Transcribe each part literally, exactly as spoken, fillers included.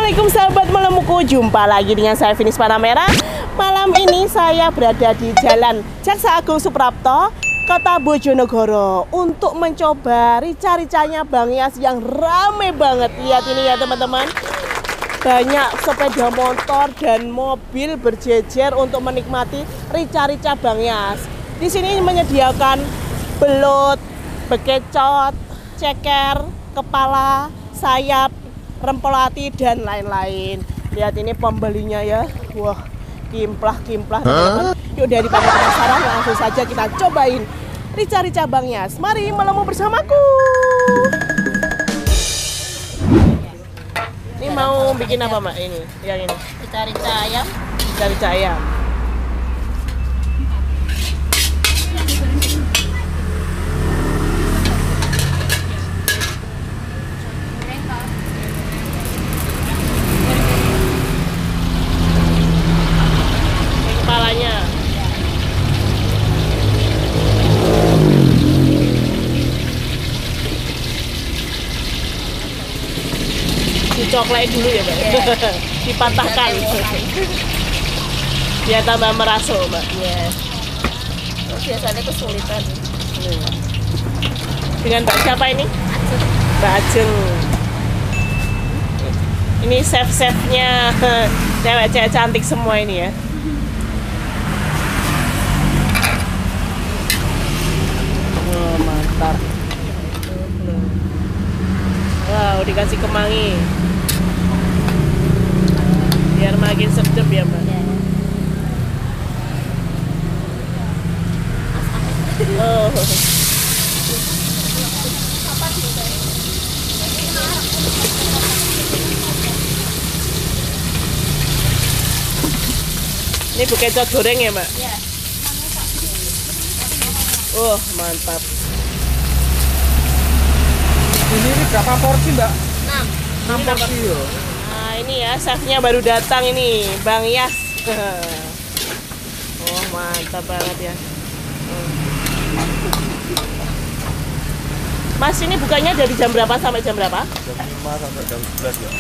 Assalamualaikum sahabat melemuku, jumpa lagi dengan saya Finis Panamera. Malam ini saya berada di Jalan Jaksa Agung Suprapto, Kota Bojonegoro, untuk mencoba rica-ricanya Bang Yas yang rame banget. Lihat ini ya teman-teman, banyak sepeda motor dan mobil berjejer untuk menikmati rica-rica Bang Yas. Di sini menyediakan belut, bekecot, ceker, kepala, sayap, rempol hati, dan lain-lain. Lihat ini pembelinya ya. Wah, kimplah-kimplah teman-teman. Yuk, daripada penasaran, langsung saja kita cobain rica-rica Bang Yas. Mari melemu bersamaku. Ini mau bikin apa Mbak ini? Yang ini? Rica-rica ayam. Rica-rica ayam. Kepalanya. Dicoklat dulu ya Mbak, yeah. Dipatahkan biar tambah merasuk Mbak. Yes. Oh, biasanya kesulitan. Hmm. Dengan Mbak siapa ini? Ajeng. Mbak Ajeng. Ini chef-chefnya cewek-cewek cantik semua ini ya. Oh, mantap. Wow, dikasih kemangi biar makin sedap ya Mbak. Ya. Oh. Ini bekecot goreng ya Mbak? Ya. Oh, mantap. Ini, ini berapa porsi Mbak? enam. enam porsi yo. Nah ini ya, chefnya baru datang ini, Bang Yas. Oh, mantap banget ya. Mas, ini bukanya dari jam berapa sampai jam berapa? Jam lima sampai jam sebelas ya.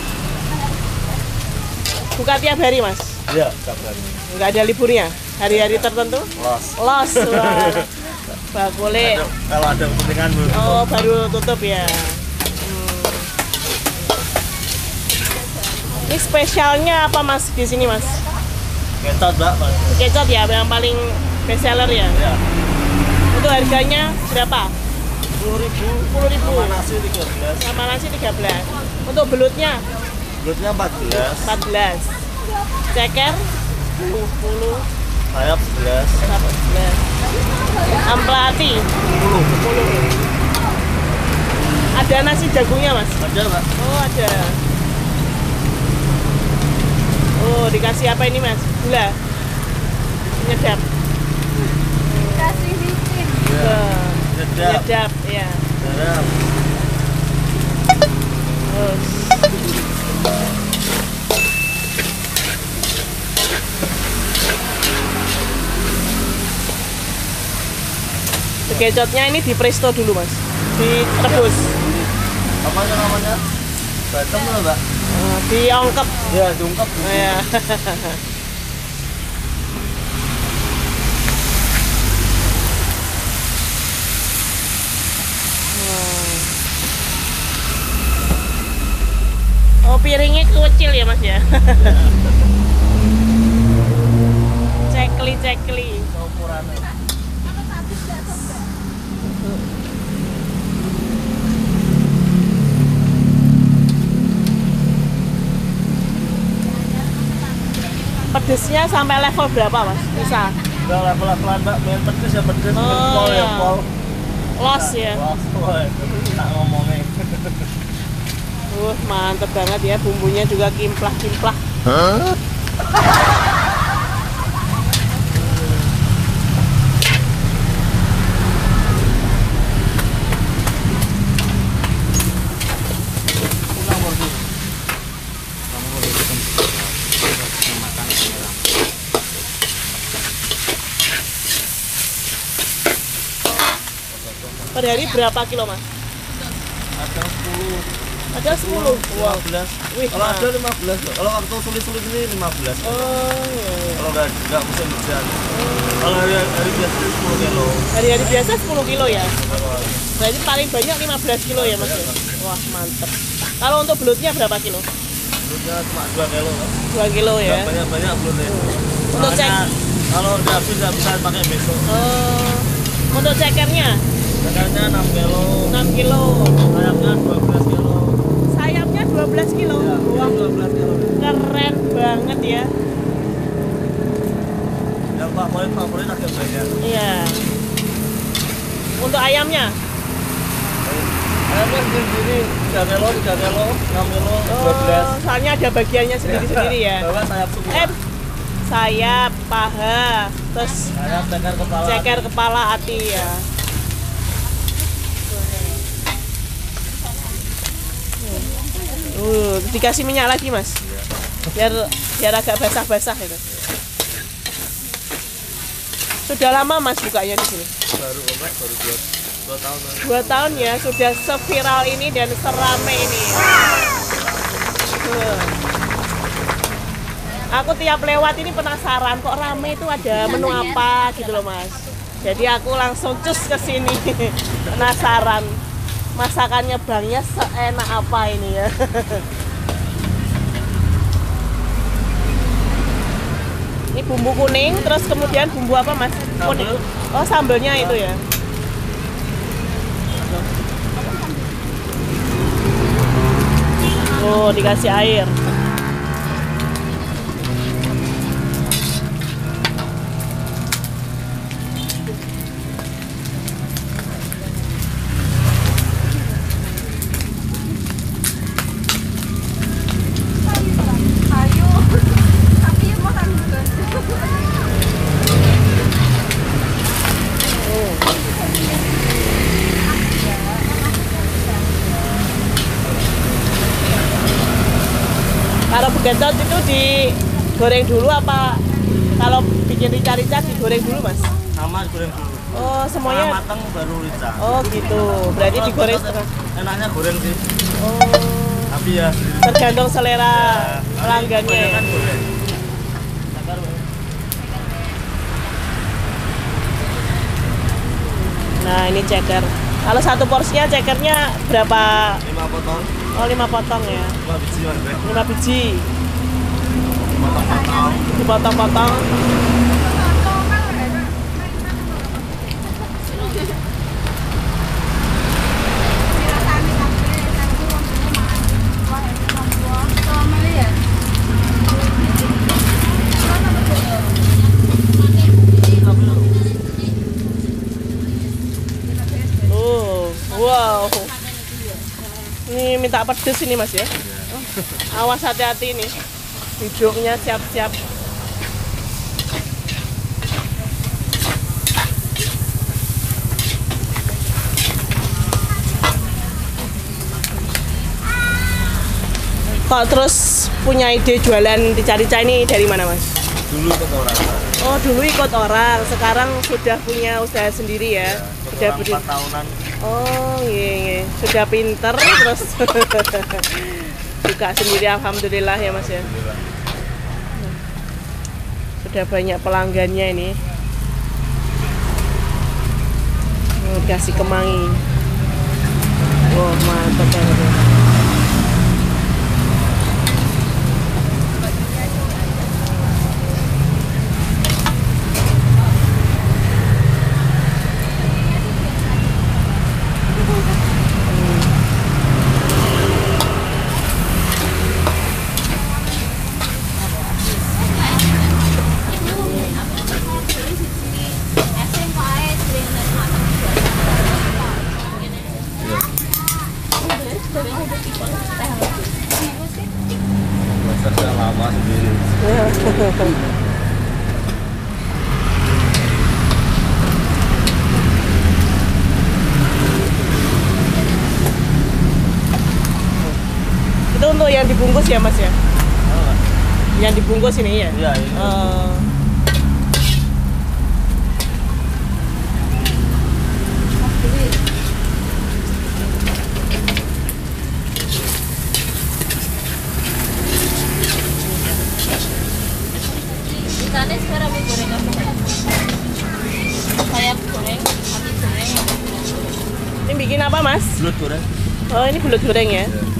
Buka tiap hari Mas? Iya, tiap hari. Nggak ada liburnya? Hari-hari tertentu? Los. Los, wah. Bah, boleh. Ada, kalau ada kepentingan baru. Oh, baru tutup ya. Hmm. Ini spesialnya apa Mas di sini Mas? Ketot Mbak, Mas. Kecot ya, yang paling best seller ya. Iya. Untuk harganya berapa? sepuluh ribu. sepuluh ribu. Sama nasi tiga belas. Sama nasi tiga belas. Untuk belutnya Belutnya empat belas. empat belas. Ceker sepuluh. Sayap sebelas. sebelas. Amplati sepuluh. sepuluh. Ada nasi jagungnya Mas? Ada Mbak. Oh, ada. Oh, dikasih apa ini Mas? Gula. Nyedap. Kasih micin. Iya. Sedap. Nyedap, ya. Sedap. Terus. Bekecotnya ini di presto dulu Mas, direbus. Apa itu namanya? Batem loh Mbak. Oh, diongkep. Iya, diungkep. Oh, ya. Oh, piringnya kecil ya Mas ya. Cekli cekli. Ukurannya. Pedesnya sampai level berapa Mas? Bisa? Udah level-levelan Mbak, main pedes ya pedes, main Oh, pol ya iya. pol. Los ya. Los, wah, tak ngomongin. Uh, mantep banget ya, bumbunya juga kimplah-kimplah. Per hari berapa kilo Mas? Ada sepuluh. Ada sepuluh. lima belas. Wih, Kalau nah. ada lima belas. Kalau waktu sulit-sulit ini lima belas. Oh, iya, iya. Kalau nggak nggak musim hujan. Kalau hari, hari biasa sepuluh kilo. Hari-hari biasa sepuluh kilo ya. Berarti paling banyak lima belas kilo ya Mas. Ya? Wah, mantep. Kalau untuk belutnya berapa kilo? Belutnya cuma dua kilo. Kan? dua kilo ya. Banyak-banyak belutnya. Untuk cek kalau udah habis nggak bisa pakai besok. Oh, untuk cekernya? Cekernya enam kilo. enam kilo. Sayapnya dua belas kilo. Sayapnya dua belas kilo. Ya, wah, dua belas kilo. Keren banget ya. Yang favorit favorit agak banyak. Iya. Untuk ayamnya? Ayamnya sendiri tiga kilo, tiga kilo, enam kilo, dua belas. Oh, soalnya ada bagiannya sendiri-sendiri ya. Bawa sayap semua. Eh, sayap, paha, terus Sayap, ceker, kepala. ceker, kepala, hati ya. Uh, dikasih minyak lagi Mas, biar biar agak basah-basah itu. Sudah lama Mas bukanya di sini? Baru komplek, baru dua, dua tahun. Dua tahun ya, sudah seviral ini dan serame ini. Uh. Aku tiap lewat ini penasaran kok rame itu ada menu apa gitu loh Mas. Jadi aku langsung cus ke sini penasaran masakannya Bangnya seenak apa ini ya. Ini bumbu kuning, terus kemudian bumbu apa Mas? Kuning. Oh sambelnya itu ya. Oh dikasih air. Kalau begentot itu digoreng dulu apa kalau bikin rica-rica digoreng dulu Mas? Sama digoreng dulu. Oh semuanya Setelah matang baru rica. Oh gitu, berarti Kalau digoreng begentot setengah. enaknya goreng sih. Oh, Tapi ya tergantung selera ya, pelanggannya ya. kan goreng. Nah ini ceker. Kalau satu porsinya cekernya berapa? lima potong. Oh lima potong ya. lima biji Mas. Bre. Lima biji. Potong-potong. Dipotong-potong. Oh, wow. Ini minta pedes ini Mas ya. Oh, awas hati-hati nih. Hidungnya siap-siap. Kok terus punya ide jualan rica-rica ini dari mana Mas? Dulu ikut orang. Oh dulu ikut orang, sekarang sudah punya usaha sendiri ya? Ya, Sudah orang berdiri. empat tahunan. Oh iya, iya. Sudah pinter terus buka sendiri alhamdulillah ya Mas ya. Sudah banyak pelanggannya ini. Oh, dikasih kemangi. Wah, mantap banget ya. Prosesnya lama sendiri. Itu untuk yang dibungkus ya Mas ya? Oh, Yang dibungkus ini ya? iya, ini. Oh. goreng. Oh, ini belut goreng ya? Ya.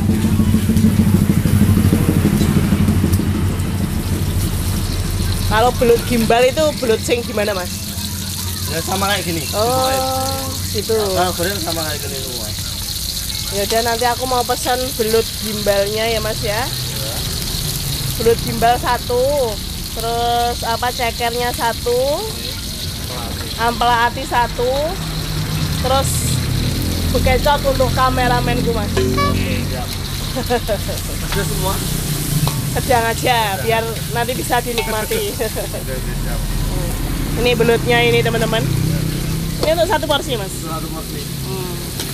Kalau belut gimbal itu belut sing gimana, Mas? Ya sama kayak gini. Oh, gitu. Kalau goreng sama kayak gini semua. Ya udah, nanti aku mau pesan belut gimbalnya ya, Mas ya. Ya. Belut gimbal satu, terus apa cekernya satu, ampela ati satu, terus bekecot untuk kameramenku, Mas. Ada semua. Sedang aja, biar nanti bisa dinikmati. Oke, oke, siap. Ini belutnya ini teman-teman. Ini untuk satu porsi, Mas. Satu porsi. Hmm.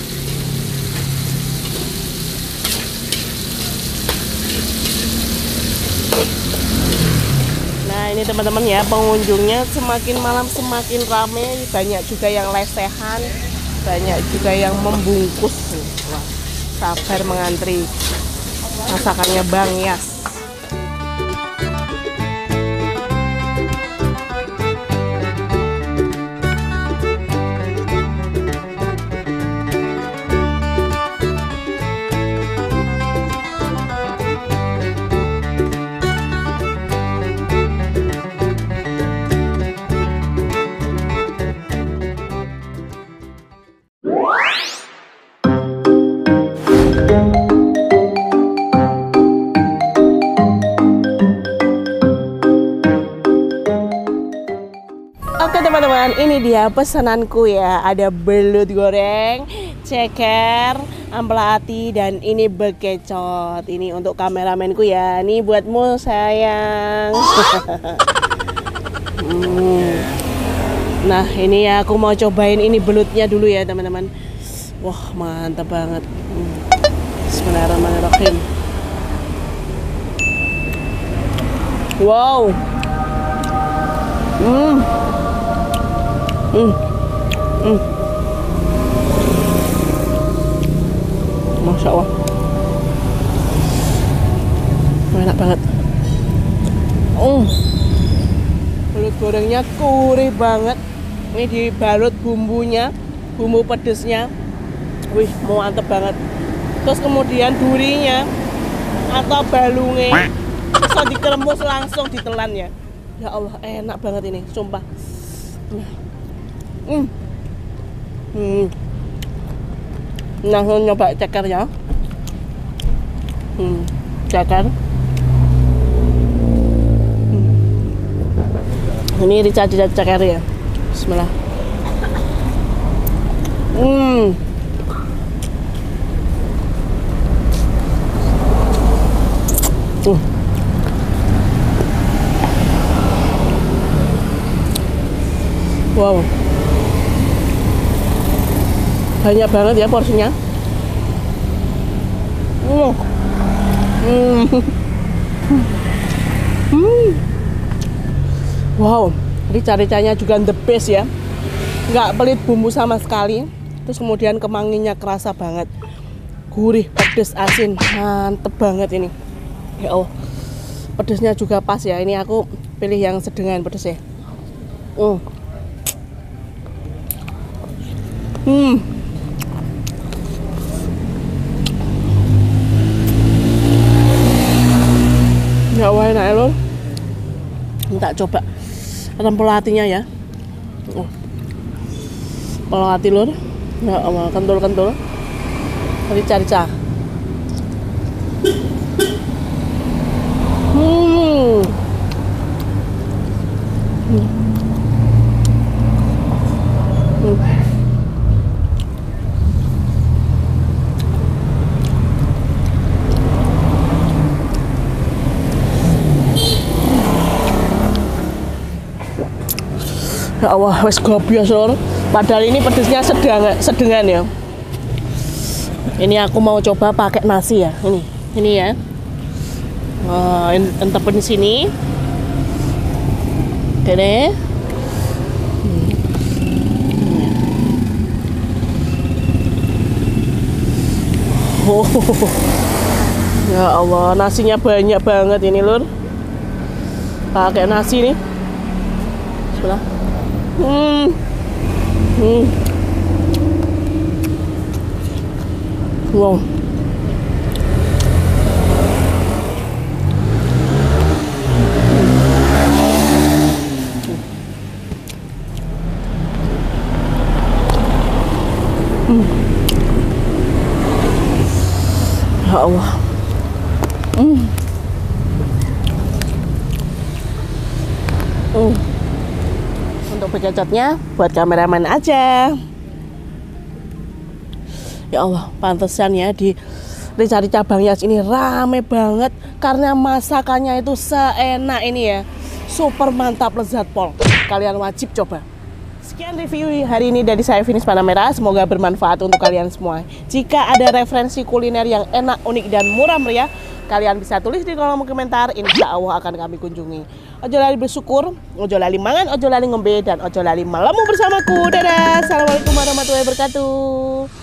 Nah ini teman-teman ya, pengunjungnya semakin malam semakin ramai, banyak juga yang lesehan, banyak juga yang membungkus. Wah, sabar mengantri masakannya Bang Yas. Oke teman-teman, ini dia pesananku ya. Ada belut goreng, ceker, ampela ati, dan ini bekecot. Ini untuk kameramenku ya. Ini buatmu sayang. hmm. Nah ini ya, aku mau cobain ini belutnya dulu ya teman-teman. Wah mantap banget. hmm. Bismillahirrahmanirrahim. Wow. Hmm. Hmm. Hmm. Masya Allah. Enak banget. Hmm. Belut gorengnya gurih banget. Ini dibalut bumbunya, bumbu pedesnya. Wih, mantep banget. Terus kemudian durinya atau balungnya bisa dikeremus langsung ditelan ya. Ya Allah, enak banget ini, sumpah. Hmm. Hmm. Langsung nyoba ceker ya. Hmm. Ceker. Hmm. Ini rica-rica ceker ya. Bismillah. Hmm. Uh. Wow. Banyak banget ya porsinya. Uh. Hmm. Hmm. Wow, rica-ricanya juga the best ya. Nggak pelit bumbu sama sekali. Terus kemudian kemanginya kerasa banget. Gurih, pedes, asin, mantep banget ini. Ya Allah, pedesnya juga pas ya. Ini aku pilih yang sedengan pedes ya. Uh. Hmm. Ya wah enak ya lor. Tak coba ampela atinya ya. Oh. Ampela ati lor. Ya Allah, kentul-kentul. Rica-rica. Hmm. Hmm. Hmm. Ya Allah, wes gobios lor. Padahal ini pedesnya sedang, sedengan ya. Ini aku mau coba pakai nasi ya. Ini, ini ya. Oh, entepin di sini. Oke deh. Oh, ya Allah, nasinya banyak banget ini lur. Pakai nasi nih. Sebelah. Hmm. Hmm. Wow. Hmm. Ya Allah. Hmm. Hmm. Untuk bekecotnya buat kameramen aja. Ya Allah, pantesan ya di Rica-Rica Bang Yas ini rame banget karena masakannya itu seenak ini ya. Super mantap, lezat pol. Kalian wajib coba. Sekian review hari ini dari saya Finis Panamera. Semoga bermanfaat untuk kalian semua. Jika ada referensi kuliner yang enak, unik, dan murah meriah, kalian bisa tulis di kolom komentar. Insya Allah akan kami kunjungi. Ojo lali bersyukur, ojo lali mangan, ojo lali ngombe, dan ojo lali melemu bersamaku. Dadah. Assalamualaikum warahmatullahi wabarakatuh.